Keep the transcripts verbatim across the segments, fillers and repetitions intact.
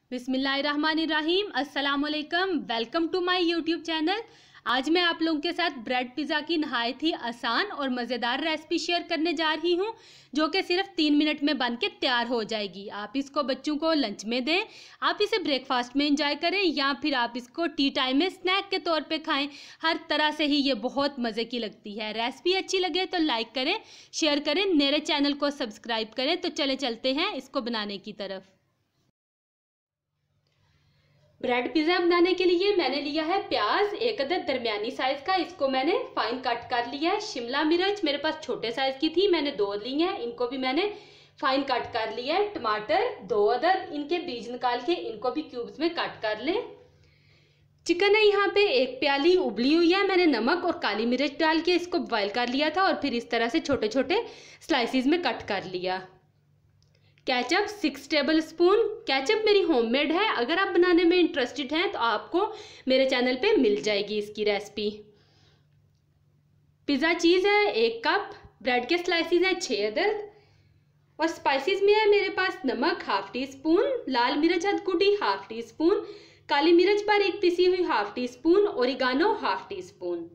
बिस्मिल्लाहिर्रहमानिर्रहीम, अस्सलाम वालेकुम। Welcome to my YouTube channel. आज मैं आप लोगों के साथ ब्रेड पिज़्ज़ा की नहायत ही आसान और मज़ेदार रेसिपी शेयर करने जा रही हूँ, जो कि सिर्फ तीन मिनट में बन के तैयार हो जाएगी। आप इसको बच्चों को लंच में दें, आप इसे ब्रेकफास्ट में एंजॉय करें, या फिर आप इसको टी टाइम में स्नैक के तौर पे खाएं। हर तरह से ही ये बहुत मज़े की लगती है। रेसिपी अच्छी लगे तो लाइक करें, शेयर करें, मेरे चैनल को सब्सक्राइब करें। तो चले चलते हैं इसको बनाने की तरफ। ब्रेड पिज़्ज़ा बनाने के लिए मैंने लिया है प्याज एक अदद दरमियानी साइज़ का, इसको मैंने फाइन कट कर लिया है। शिमला मिर्च मेरे पास छोटे साइज़ की थी, मैंने दो ली हैं, इनको भी मैंने फाइन कट कर लिया है। टमाटर दो अदद, इनके बीज निकाल के इनको भी क्यूब्स में कट कर लें। चिकन है यहाँ पे एक प्याली उबली हुई है, मैंने नमक और काली मिर्च डाल के इसको बॉयल कर लिया था और फिर इस तरह से छोटे छोटे स्लाइसिस में कट कर लिया। Ketchup six tablespoon, ketchup मेरी होममेड है, अगर आप बनाने में इंटरेस्टेड हैं तो आपको मेरे चैनल पे मिल जाएगी इसकी रेसिपी। पिज़्ज़ा चीज़ है एक कप, ब्रेड के स्लाइसिस हैं छः अदद, और स्पाइसेस में है मेरे पास नमक हाफ टी स्पून, लाल मिर्च अधकुटी हाफ टी स्पून, काली मिर्च बारीक पिसी हुई half teaspoon, oregano half teaspoon.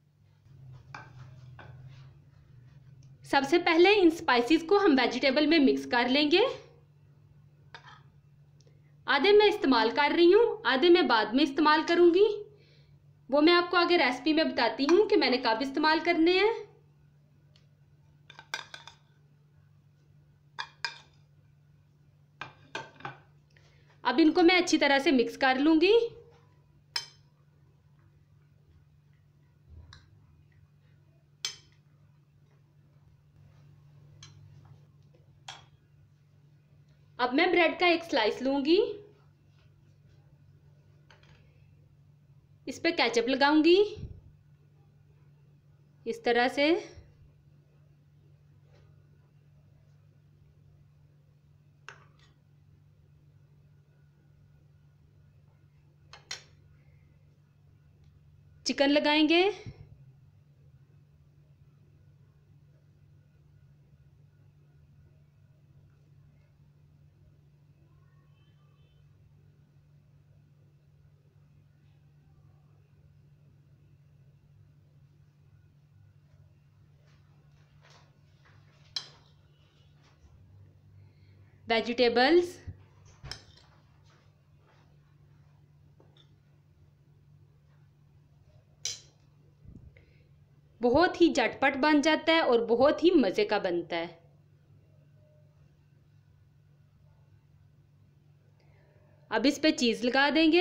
सबसे पहले इन स्पाइसेस को हम वेजिटेबल में मिक्स कर लेंगे। आधे मैं इस्तेमाल कर रही हूँ, आधे मैं बाद में इस्तेमाल करूँगी, वो मैं आपको आगे रेसिपी में बताती हूँ कि मैंने कब इस्तेमाल करने हैं। अब इनको मैं अच्छी तरह से मिक्स कर लूँगी। अब मैं ब्रेड का एक स्लाइस लूँगी, इस पे केचप लगाऊंगी इस तरह से। चिकन लगाएंगे, वेजिटेबल्स, बहुत ही झटपट बन जाता है और बहुत ही मज़े का बनता है। अब इस पे चीज़ लगा देंगे।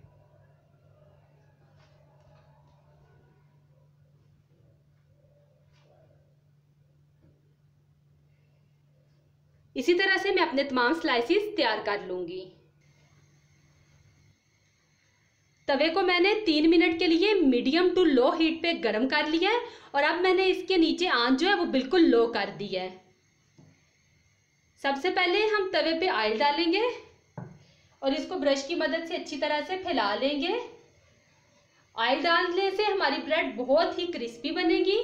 इसी तरह से मैं अपने तमाम स्लाइसिस तैयार कर लूँगी। तवे को मैंने तीन मिनट के लिए मीडियम टू लो हीट पे गरम कर लिया है, और अब मैंने इसके नीचे आंच जो है वो बिल्कुल लो कर दी है। सबसे पहले हम तवे पे ऑयल डालेंगे और इसको ब्रश की मदद से अच्छी तरह से फैला लेंगे। ऑयल डालने से हमारी ब्रेड बहुत ही क्रिस्पी बनेगी।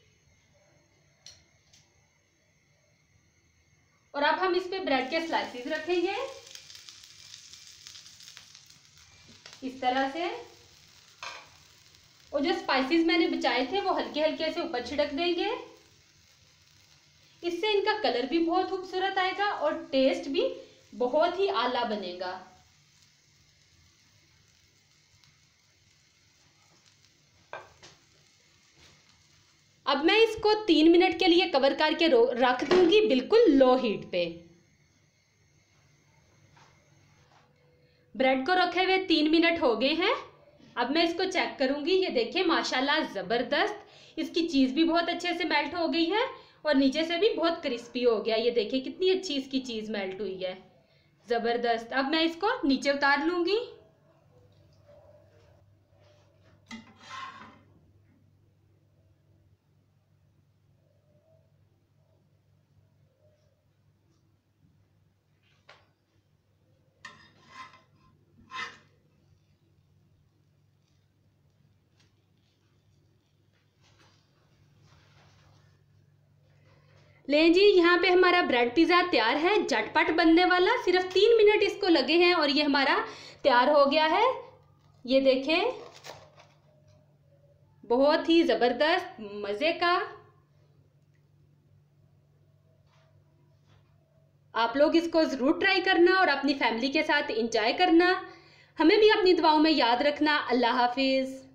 और अब हम इस पे ब्रेड के स्लाइसेस रखेंगे इस तरह से, और जो स्पाइसेस मैंने बचाए थे वो हल्के हल्के से ऊपर छिड़क देंगे। इससे इनका कलर भी बहुत खूबसूरत आएगा और टेस्ट भी बहुत ही आला बनेगा। अब मैं इसको तीन मिनट के लिए कवर करके रख दूंगी बिल्कुल लो हीट पे। ब्रेड को रखे हुए तीन मिनट हो गए हैं। अब मैं इसको चेक करूंगी। ये देखिए माशाल्लाह ज़बरदस्त, इसकी चीज़ भी बहुत अच्छे से मेल्ट हो गई है और नीचे से भी बहुत क्रिस्पी हो गया। ये देखिए कितनी अच्छी इसकी चीज़ मेल्ट हुई है, ज़बरदस्त। अब मैं इसको नीचे उतार लूंगी। लें जी, यहाँ पे हमारा ब्रेड पिज़्ज़ा तैयार है, झटपट बनने वाला, सिर्फ तीन मिनट इसको लगे हैं और ये हमारा तैयार हो गया है। ये देखें, बहुत ही ज़बरदस्त मज़े का। आप लोग इसको ज़रूर ट्राई करना और अपनी फैमिली के साथ एंजॉय करना। हमें भी अपनी दुआओं में याद रखना। अल्लाह हाफिज़।